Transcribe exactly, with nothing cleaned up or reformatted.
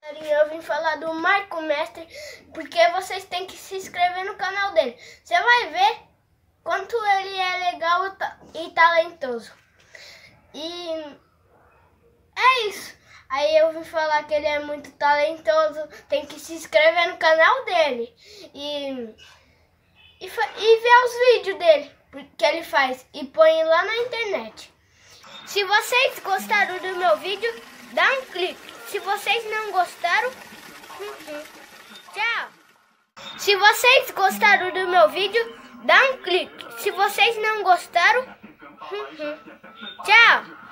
Eu vim falar do Marco Mestre, porque vocês têm que se inscrever no canal dele. Você vai ver quanto ele é legal e talentoso. E é isso. Aí eu vim falar que ele é muito talentoso, tem que se inscrever no canal dele. E, e, e ver os vídeos dele, que ele faz, e põe lá na internet. Se vocês gostaram do meu vídeo, dá um clique. Se vocês não gostaram, uhum. Tchau. Se vocês gostaram do meu vídeo, dá um clique. Se vocês não gostaram, uhum. Tchau.